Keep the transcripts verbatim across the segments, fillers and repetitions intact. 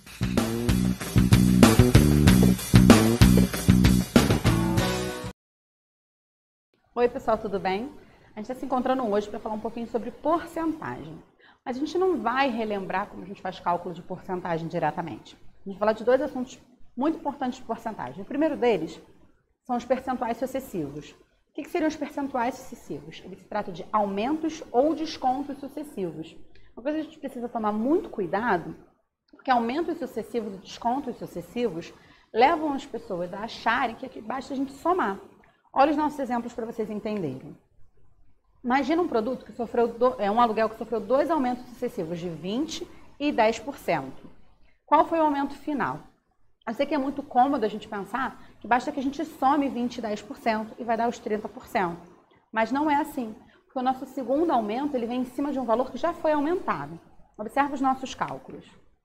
Oi pessoal, tudo bem? A gente está se encontrando hoje para falar um pouquinho sobre porcentagem. Mas a gente não vai relembrar como a gente faz cálculo de porcentagem diretamente. A gente vai falar de dois assuntos muito importantes de porcentagem. O primeiro deles são os percentuais sucessivos. O que, que seriam os percentuais sucessivos? Ele se trata de aumentos ou descontos sucessivos. Uma coisa que a gente precisa tomar muito cuidado, porque aumentos sucessivos e descontos sucessivos levam as pessoas a acharem que aqui basta a gente somar. Olha os nossos exemplos para vocês entenderem. Imagina um produto que sofreu, do, é um aluguel que sofreu dois aumentos sucessivos de vinte por cento e dez por cento. Qual foi o aumento final? Eu sei que é muito cômodo a gente pensar que basta que a gente some vinte por cento e dez por cento e vai dar os trinta por cento. Mas não é assim, porque o nosso segundo aumento ele vem em cima de um valor que já foi aumentado. Observe os nossos cálculos.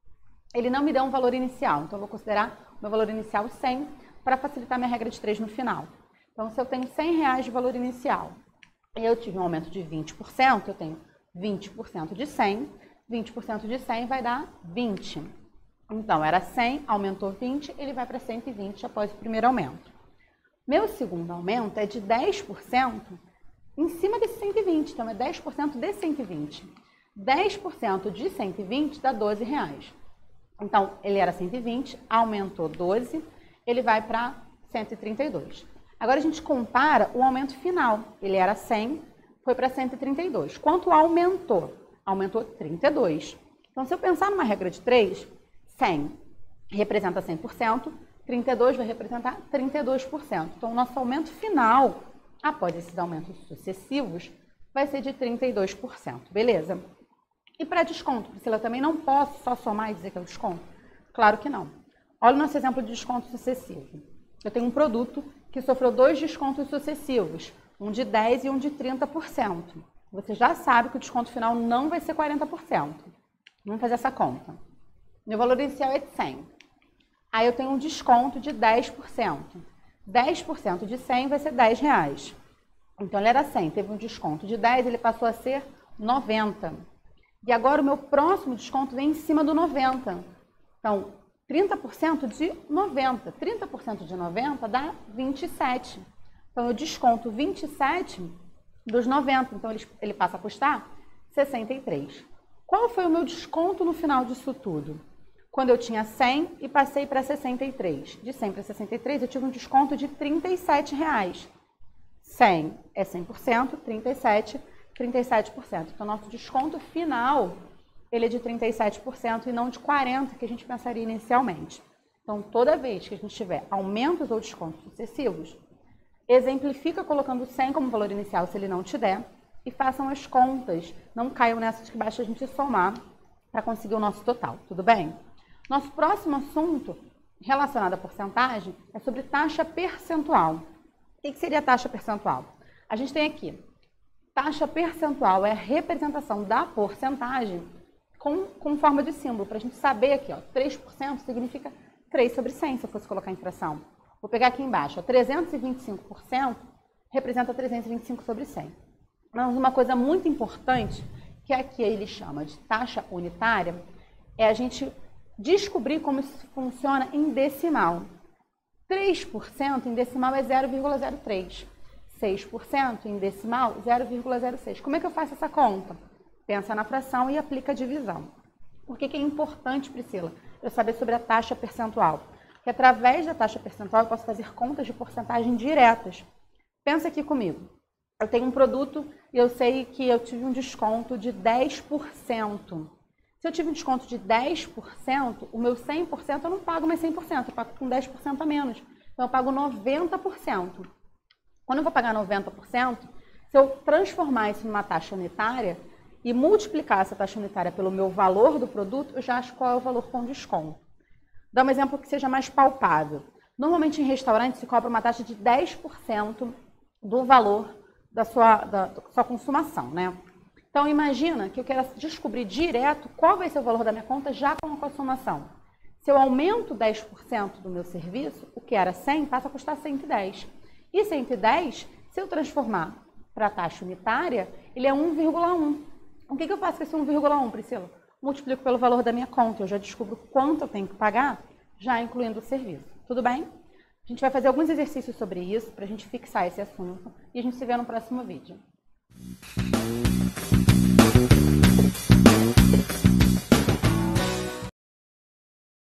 Ele não me deu um valor inicial, então eu vou considerar o meu valor inicial cem para facilitar minha regra de três no final. Então, se eu tenho cem reais de valor inicial e eu tive um aumento de vinte por cento, eu tenho vinte por cento de cem, vinte por cento de cem vai dar vinte. Então, era cem, aumentou vinte, ele vai para cento e vinte após o primeiro aumento. Meu segundo aumento é de dez por cento em cima desse cento e vinte, então é dez por cento de cento e vinte. dez por cento de cento e vinte dá doze reais. Então, ele era cento e vinte, aumentou doze, ele vai para cento e trinta e dois. Agora a gente compara o aumento final. Ele era cem, foi para cento e trinta e dois. Quanto aumentou? Aumentou trinta e dois. Então, se eu pensar numa regra de três, cem representa cem por cento, trinta e dois vai representar trinta e dois por cento. Então, o nosso aumento final, após esses aumentos sucessivos, vai ser de trinta e dois por cento. Beleza? E para desconto, Priscila, eu também não posso só somar e dizer que é o desconto? Claro que não. Olha o nosso exemplo de desconto sucessivo. Eu tenho um produto que sofreu dois descontos sucessivos, um de dez por cento e um de trinta por cento. Você já sabe que o desconto final não vai ser quarenta por cento. Vamos fazer essa conta. Meu valor inicial é de cem. Aí eu tenho um desconto de dez por cento. dez por cento de cem vai ser dez reais. Então ele era cem, teve um desconto de dez, ele passou a ser noventa. E agora o meu próximo desconto vem em cima do noventa. Então, trinta por cento de noventa. trinta por cento de noventa dá vinte e sete. Então, eu desconto vinte e sete dos noventa. Então, ele, ele passa a custar sessenta e três. Qual foi o meu desconto no final disso tudo? Quando eu tinha cem e passei para sessenta e três. De cem para sessenta e três, eu tive um desconto de trinta e sete reais. cem é cem por cento, trinta e sete, trinta e sete por cento. Então, nosso desconto final ele é de trinta e sete por cento e não de quarenta por cento que a gente pensaria inicialmente. Então, toda vez que a gente tiver aumentos ou descontos sucessivos, exemplifica colocando cem como valor inicial se ele não te der e façam as contas. Não caiam nessas que basta a gente somar para conseguir o nosso total, tudo bem? Nosso próximo assunto relacionado à porcentagem é sobre taxa percentual. O que seria a taxa percentual? A gente tem aqui, taxa percentual é a representação da porcentagem Com, com forma de símbolo, para a gente saber aqui, ó, três por cento significa três sobre cem, se eu fosse colocar em fração. Vou pegar aqui embaixo, ó, trezentos e vinte e cinco por cento representa trezentos e vinte e cinco sobre cem. Mas uma coisa muito importante, que aqui ele chama de taxa unitária, é a gente descobrir como isso funciona em decimal. três por cento em decimal é zero vírgula zero três. seis por cento em decimal, zero vírgula zero seis. Como é que eu faço essa conta? Pensa na fração e aplica a divisão. Por que que é importante, Priscila, eu saber sobre a taxa percentual? Porque através da taxa percentual eu posso fazer contas de porcentagem diretas. Pensa aqui comigo. Eu tenho um produto e eu sei que eu tive um desconto de dez por cento. Se eu tive um desconto de dez por cento, o meu cem por cento eu não pago mais cem por cento, eu pago com dez por cento a menos. Então eu pago noventa por cento. Quando eu vou pagar noventa por cento, se eu transformar isso numa taxa unitária, e multiplicar essa taxa unitária pelo meu valor do produto, eu já acho qual é o valor com desconto. Dá um exemplo que seja mais palpável. Normalmente em restaurante se cobra uma taxa de dez por cento do valor da sua, da, da sua consumação, né? Então imagina que eu quero descobrir direto qual vai ser o valor da minha conta já com a consumação. Se eu aumento dez por cento do meu serviço, o que era cem passa a custar cento e dez. E cento e dez, se eu transformar para a taxa unitária, ele é um vírgula um. O que, que eu faço com esse um vírgula um, Priscila? multiplico pelo valor da minha conta. Eu já descubro quanto eu tenho que pagar, já incluindo o serviço. Tudo bem? A gente vai fazer alguns exercícios sobre isso, para a gente fixar esse assunto. E a gente se vê no próximo vídeo.